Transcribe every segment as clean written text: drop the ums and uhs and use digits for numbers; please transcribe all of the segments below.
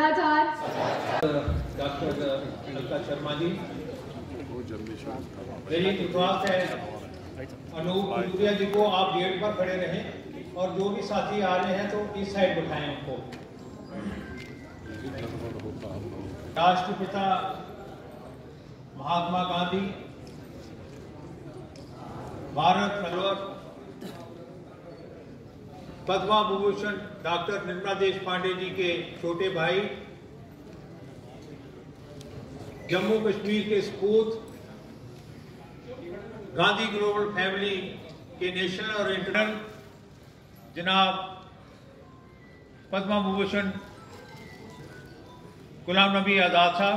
सदाचार। डॉक्टर अलका शर्मा जी, मेरी विश्वास है अनूप कुलूरिया जी को आप गेट पर खड़े रहें और जो भी साथी आ रहे हैं तो इस साइड बिठाएं उनको। राष्ट्रपिता महात्मा गांधी, भारत रत्न पद्म विभूषण डॉक्टर निर्मला देश पांडे जी के छोटे भाई, जम्मू कश्मीर के सपूत, गांधी ग्लोबल फैमिली के नेशनल और इंटरनेशनल जनाब पद्म विभूषण गुलाम नबी आजाद साहब,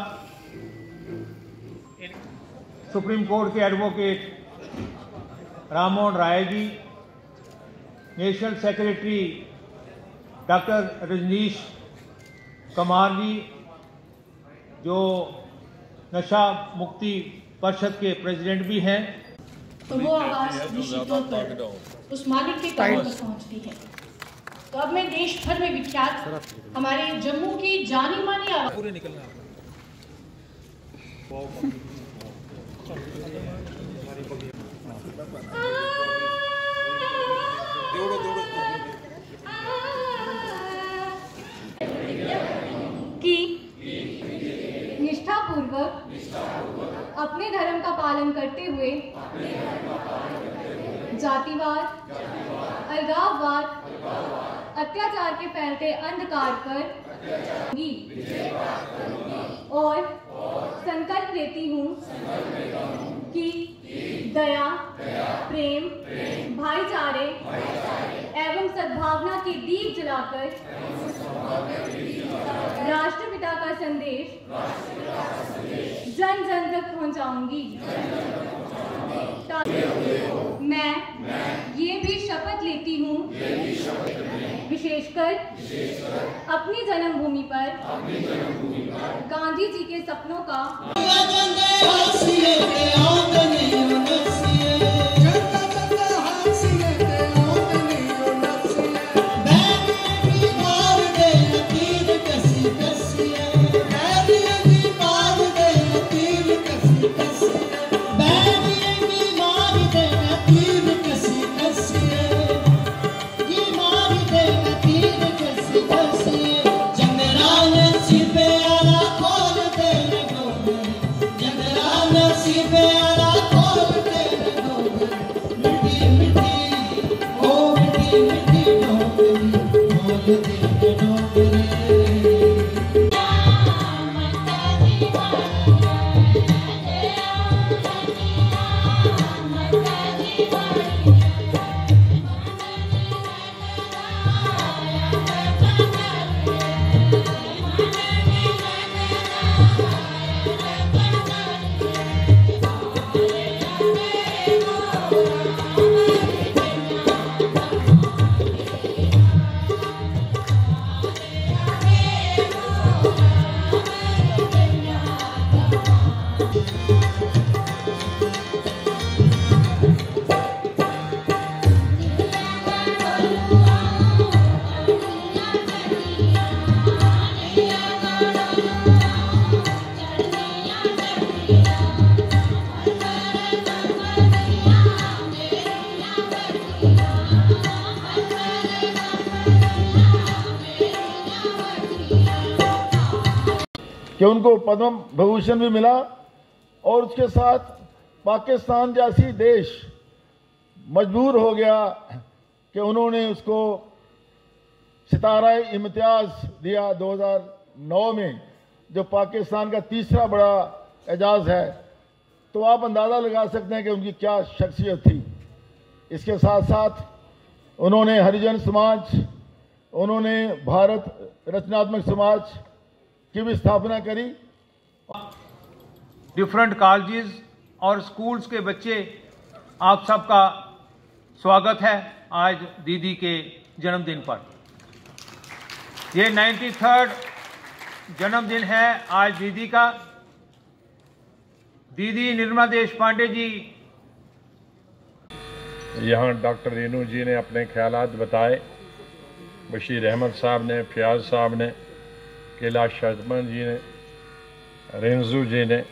सुप्रीम कोर्ट के advocate Rammohan Roy ji, national secretary doctor Rajneesh Kumar ji, जो नशा मुक्ति परिषद के प्रेसिडेंट भी हैं। तो वो आवाज निश्चित तौर पर उस मालिक के कानों तक पहुंचती है। तो अब मैं देश भर में विख्यात हमारे जम्मू की जानी मानी आवाज पूरे निकलना कि निष्ठापूर्वक अपने धर्म का पालन करते हुए जातिवाद, अलगाववाद, अत्याचार के फैलते अंधकार पर और संकल्प लेती हूँ कि दया, प्रेम, भाईचारे एवं सद्भावना के दीप जलाकर राष्ट्रपिता का संदेश जन जन तक पहुंचाऊंगी। मैं ये भी शपथ लेती हूँ विशेषकर अपनी जन्मभूमि पर गांधी जी के सपनों का कि उनको पद्म विभूषण भी मिला और उसके साथ पाकिस्तान जैसी देश मजबूर हो गया कि उन्होंने उसको सितारा इम्तियाज दिया 2009 में, जो पाकिस्तान का तीसरा बड़ा एजाज है। तो आप अंदाज़ा लगा सकते हैं कि उनकी क्या शख्सियत थी। इसके साथ साथ उन्होंने हरिजन समाज, उन्होंने भारत रचनात्मक समाज की भी स्थापना करी। डिफरेंट कॉलेजेस और स्कूल्स के बच्चे, आप सबका स्वागत है आज दीदी के जन्मदिन पर। ये 93rd जन्मदिन है आज दीदी का। दीदी निर्मला देश पांडे जी, यहाँ डॉक्टर रेनू जी ने अपने ख्यालात बताए, बशीर अहमद साहब ने, फयाज साहब ने, कैलाश शर्मा जी ने, रेंजू जी ने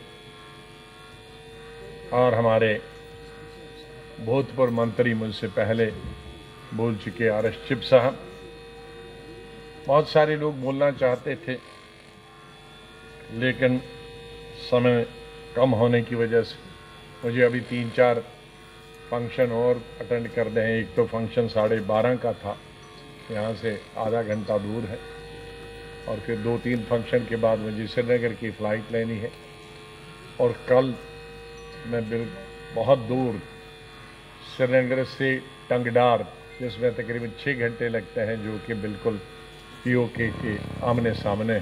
और हमारे भूतपूर्व मंत्री मुझसे पहले बोल चुके आर.एस. चिप साहब, बहुत सारे लोग बोलना चाहते थे लेकिन समय कम होने की वजह से मुझे अभी 3-4 फंक्शन और अटेंड कर रहे हैं। एक तो फंक्शन 12:30 का था, यहाँ से आधा घंटा दूर है, और फिर 2-3 फंक्शन के बाद मुझे श्रीनगर की फ़्लाइट लेनी है, और कल मैं बहुत दूर श्रीनगर से टंगडार, जिसमें तकरीबन 6 घंटे लगते हैं, जो कि बिल्कुल पीओके के आमने सामने,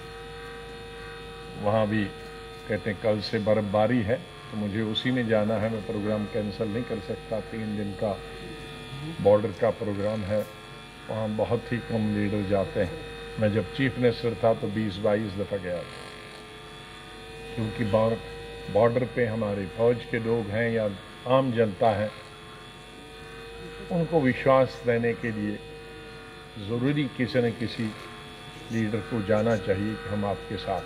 वहाँ भी कहते हैं कल से बर्फबारी है, तो मुझे उसी में जाना है। मैं प्रोग्राम कैंसिल नहीं कर सकता, 3 दिन का बॉर्डर का प्रोग्राम है, वहाँ बहुत ही कम लीडर जाते हैं। मैं जब चीफ मिनिस्टर था तो 20-22 दफ़ा गया था, क्योंकि बॉर्डर पे हमारे फौज के लोग हैं या आम जनता है, उनको विश्वास देने के लिए ज़रूरी किसी न किसी लीडर को जाना चाहिए कि हम आपके साथ।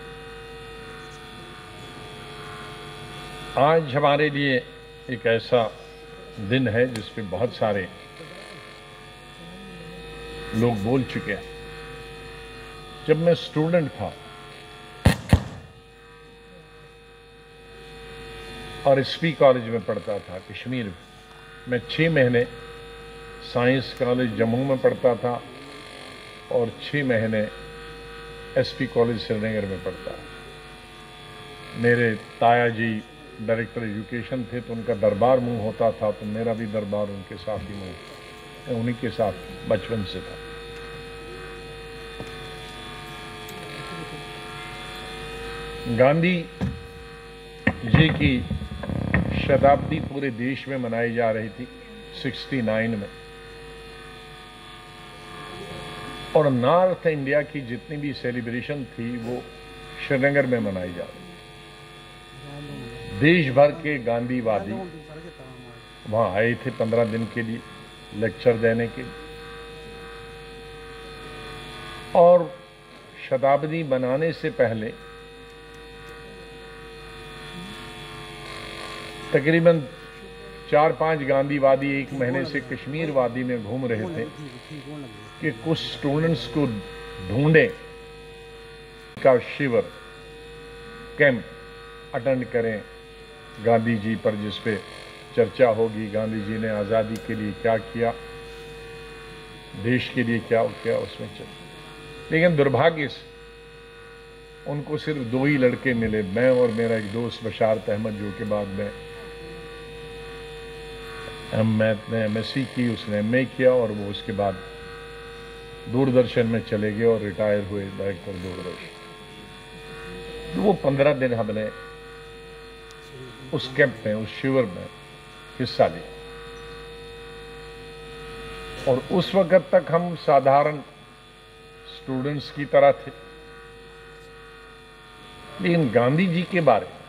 आज हमारे लिए एक ऐसा दिन है जिस पे बहुत सारे लोग बोल चुके हैं। जब मैं स्टूडेंट था और एसपी कॉलेज में पढ़ता था कश्मीर में, मैं 6 महीने साइंस कॉलेज जम्मू में पढ़ता था और 6 महीने एसपी कॉलेज श्रीनगर में पढ़ता। मेरे ताया जी डायरेक्टर एजुकेशन थे, तो उनका दरबार मुंह होता था, तो मेरा भी दरबार उनके साथ ही मुंह, मैं उन्हीं के साथ बचपन से था। गांधी जी की शताब्दी पूरे देश में मनाई जा रही थी 69 में, और नॉर्थ इंडिया की जितनी भी सेलिब्रेशन थी वो श्रीनगर में मनाई जा रही। देश भर के गांधीवादी वहां आए थे 15 दिन के लिए लेक्चर देने के लिए, और शताब्दी बनाने से पहले तकरीबन 4-5 गांधीवादी 1 महीने से कश्मीर वादी में घूम रहे थे कि कुछ स्टूडेंट्स को ढूंढे का शिविर कैंप अटेंड करें गांधी जी पर, जिस पे चर्चा होगी गांधी जी ने आज़ादी के लिए क्या किया, देश के लिए क्या किया, उसमें चर्चा। लेकिन दुर्भाग्य से उनको सिर्फ 2 ही लड़के मिले, मैं और मेरा एक दोस्त बशारत अहमद, जो के बाद में मैंने MSc की, उसने MA किया, और वो उसके बाद दूरदर्शन में चले गए और रिटायर हुए डायरेक्टर दूरदर्शन। तो वो 15 दिन हमने उस कैंप में, उस शिविर में हिस्सा लिया, और उस वक्त तक हम साधारण स्टूडेंट्स की तरह थे, लेकिन गांधी जी के बारे में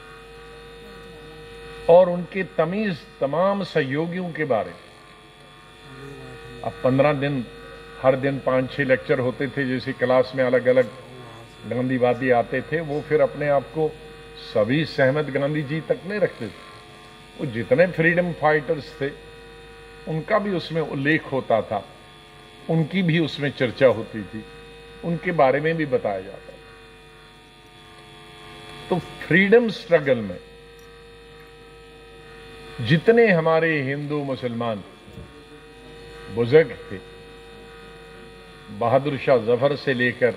और उनके तमाम सहयोगियों के बारे में अब 15 दिन, हर दिन 5-6 लेक्चर होते थे, जैसे क्लास में अलग अलग गांधीवादी आते थे, वो फिर अपने आप को सभी सहमत गांधी जी तक नहीं रखते थे। वो जितने फ्रीडम फाइटर्स थे उनका भी उसमें उल्लेख होता था, उनकी भी उसमें चर्चा होती थी, उनके बारे में भी बताया जाता था। तो फ्रीडम स्ट्रगल में जितने हमारे हिंदू मुसलमान बुजुर्ग थे, बहादुर शाह जफर से लेकर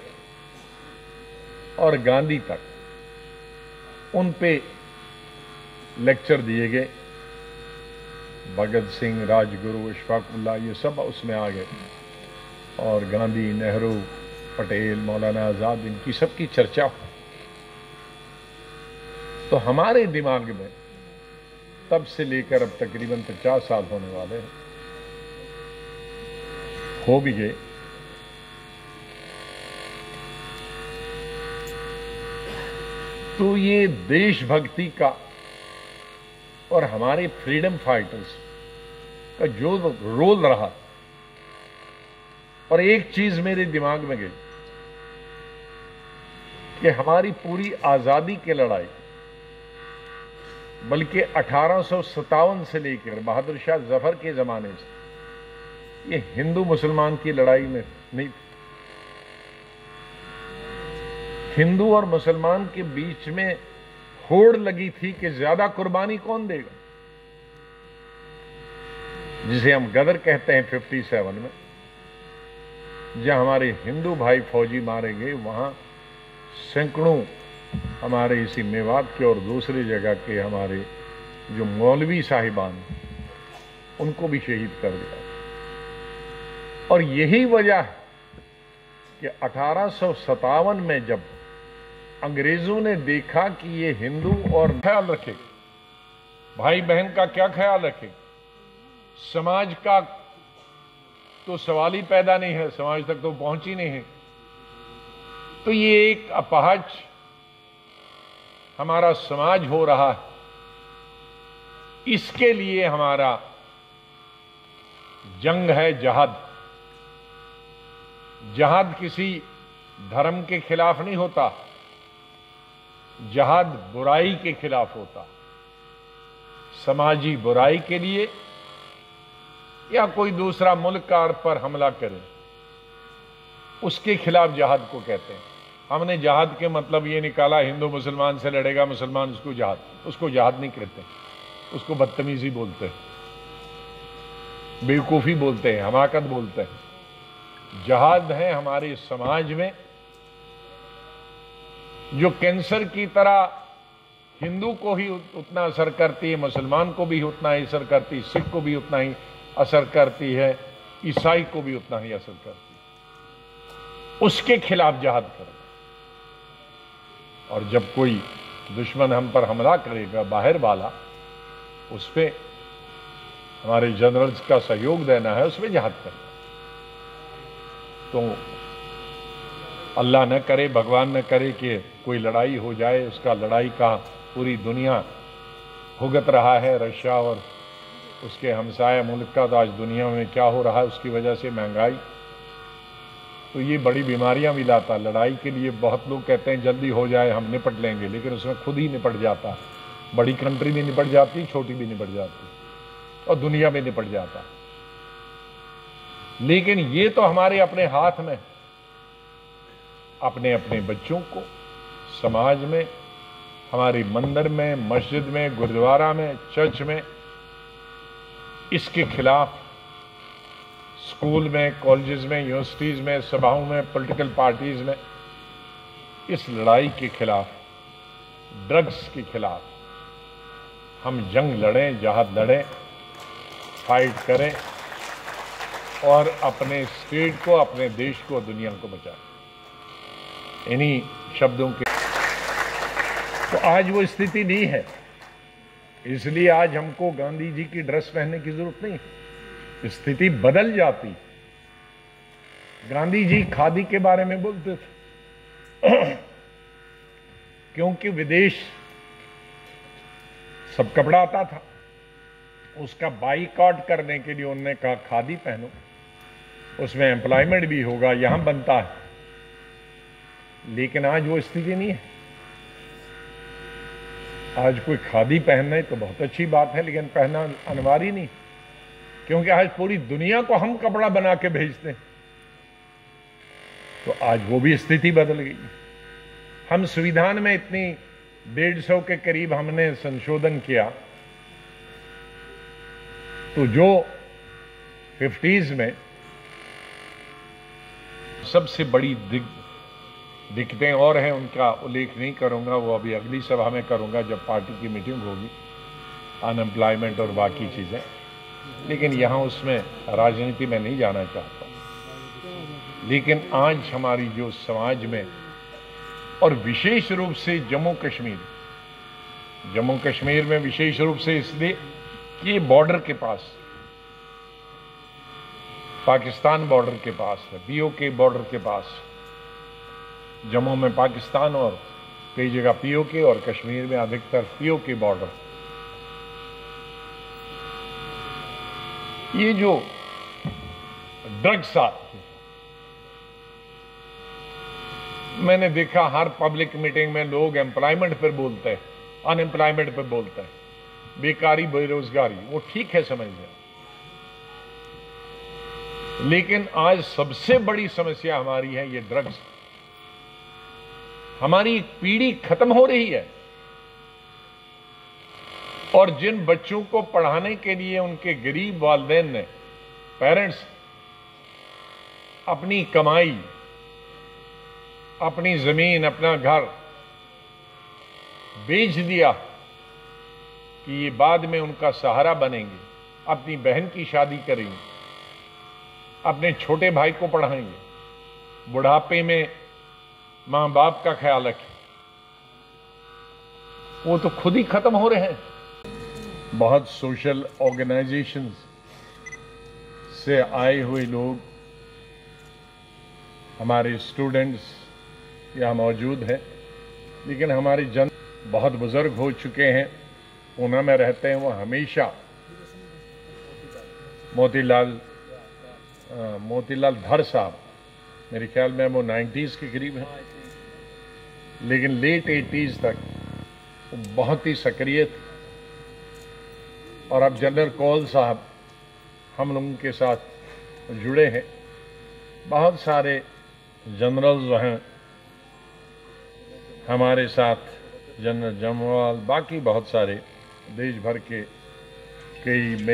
और गांधी तक, उन पे लेक्चर दिए गए। भगत सिंह, राजगुरु, इशफाकुल्लाह, ये सब उसमें आ गए, और गांधी, नेहरू, पटेल, मौलाना आजाद, इनकी सबकी चर्चा। तो हमारे दिमाग में तब से लेकर अब तकरीबन 50 साल होने वाले हैं, हो भी गए। तो ये देशभक्ति का और हमारे फ्रीडम फाइटर्स का जो रोल रहा, और एक चीज मेरे दिमाग में गई कि हमारी पूरी आजादी की लड़ाई, बल्कि 1857 से लेकर बहादुर शाह जफर के जमाने से, ये हिंदू मुसलमान की लड़ाई में नहीं थी। हिंदू और मुसलमान के बीच में होड़ लगी थी कि ज्यादा कुर्बानी कौन देगा, जिसे हम गदर कहते हैं 57 में, जहां हमारे हिंदू भाई फौजी मारे गए, वहां सैकड़ों हमारे इसी मेवात के और दूसरी जगह के हमारे जो मौलवी साहिबान, उनको भी शहीद कर दिया। और यही वजह है कि 1857 में जब अंग्रेजों ने देखा कि ये हिंदू और ख्याल रखे, भाई बहन का क्या ख्याल रखे, समाज का तो सवाल ही पैदा नहीं है, समाज तक तो पहुंच ही नहीं है, तो ये एक अपहाज हमारा समाज हो रहा है, इसके लिए हमारा जंग है जहाद। जहाद किसी धर्म के खिलाफ नहीं होता, जहाद बुराई के खिलाफ होता, समाजी बुराई के लिए, या कोई दूसरा मुल्क का पर हमला करे उसके खिलाफ जहाद को कहते हैं। हमने जहाद के मतलब ये निकाला हिंदू मुसलमान से लड़ेगा, मुसलमान उसको जहाद नहीं कहते, उसको बदतमीजी बोलते हैं, बेवकूफी बोलते हैं, हमाकत बोलते हैं। जहाद है हमारे समाज में जो कैंसर की तरह हिंदू को ही उतना असर करती है, मुसलमान को भी उतना ही असर करती है, सिख को भी उतना ही असर करती है, ईसाई को भी उतना ही असर करती है, उसके खिलाफ जहाद करना। और जब कोई दुश्मन हम पर हमला करेगा बाहर वाला, उस पे हमारे जनरल्स का सहयोग देना है, उसमें जहाद करना। तो अल्लाह न करे, भगवान न करे कि कोई लड़ाई हो जाए, उसका लड़ाई का पूरी दुनिया भुगत रहा है। रशिया और उसके हमसाया मुल्क का तो आज दुनिया में क्या हो रहा है, उसकी वजह से महंगाई, तो ये बड़ी बीमारियां भी लाता। लड़ाई के लिए बहुत लोग कहते हैं जल्दी हो जाए, हम निपट लेंगे, लेकिन उसमें खुद ही निपट जाता। बड़ी कंट्री भी निपट जाती, छोटी भी निपट जाती, और दुनिया में निपट जाता। लेकिन ये तो हमारे अपने हाथ में, अपने अपने बच्चों को समाज में, हमारे मंदिर में, मस्जिद में, गुरुद्वारा में, चर्च में, इसके खिलाफ स्कूल में, कॉलेजेस में, यूनिवर्सिटीज में, सभाओं में, पॉलिटिकल पार्टीज में, इस लड़ाई के खिलाफ, ड्रग्स के खिलाफ हम जंग लड़ें, जहाद लड़ें, फाइट करें और अपने स्टेट को, अपने देश को, दुनिया को बचाएं। इन्हीं शब्दों के तो आज वो स्थिति नहीं है, इसलिए आज हमको गांधी जी की ड्रेस पहनने की जरूरत नहीं, स्थिति बदल जाती। गांधी जी खादी के बारे में बोलते थे क्योंकि विदेश सब कपड़ा आता था, उसका बाइकआउट करने के लिए उन्होंने कहा खादी पहनो, उसमें एम्प्लॉयमेंट भी होगा, यहां बनता है। लेकिन आज वो स्थिति नहीं है। आज कोई खादी पहनना है तो बहुत अच्छी बात है, लेकिन पहनना अनिवार्य नहीं, क्योंकि आज पूरी दुनिया को हम कपड़ा बना के भेजते हैं। तो आज वो भी स्थिति बदल गई। हम संविधान में इतनी 150 के करीब हमने संशोधन किया, तो जो 50s में सबसे बड़ी दिक्कतें और हैं, उनका उल्लेख नहीं करूंगा, वो अभी अगली सभा में करूंगा जब पार्टी की मीटिंग होगी, अनएम्प्लॉयमेंट और बाकी चीजें। लेकिन यहां उसमें राजनीति में नहीं जाना चाहता। लेकिन आज हमारी जो समाज में, और विशेष रूप से जम्मू कश्मीर में विशेष रूप से इसलिए कि ये बॉर्डर के पास, पाकिस्तान बॉर्डर के पास है, पीओके बॉर्डर के पास, जम्मू में पाकिस्तान और कई जगह पीओके, और कश्मीर में अधिकतर पीओके बॉर्डर। ये जो ड्रग्स आती है, मैंने देखा हर पब्लिक मीटिंग में लोग एम्प्लॉयमेंट पर बोलते हैं, अनएम्प्लॉयमेंट पर बोलते हैं, बेकारी बेरोजगारी, वो ठीक है समझ लें, लेकिन आज सबसे बड़ी समस्या हमारी है ये ड्रग्स। हमारी एक पीढ़ी खत्म हो रही है और जिन बच्चों को पढ़ाने के लिए उनके गरीब वालिदैन ने, पेरेंट्स, अपनी कमाई, अपनी जमीन, अपना घर बेच दिया कि ये बाद में उनका सहारा बनेंगे, अपनी बहन की शादी करेंगे, अपने छोटे भाई को पढ़ाएंगे, बुढ़ापे में मां बाप का ख्याल रखें, वो तो खुद ही खत्म हो रहे हैं। बहुत सोशल ऑर्गेनाइजेशंस से आए हुए लोग, हमारे स्टूडेंट्स यहाँ मौजूद हैं, लेकिन हमारे जन बहुत बुजुर्ग हो चुके हैं, पूना में रहते हैं, वो हमेशा मोतीलाल धर साहब, मेरे ख्याल में वो 90s के करीब हैं, लेकिन लेट 80s तक वो बहुत ही सक्रिय थे। और अब जनरल कौल साहब हम लोगों के साथ जुड़े हैं। बहुत सारे जनरल जो हैं हमारे साथ, जनरल जमवाल, बाकी बहुत सारे देश भर के कई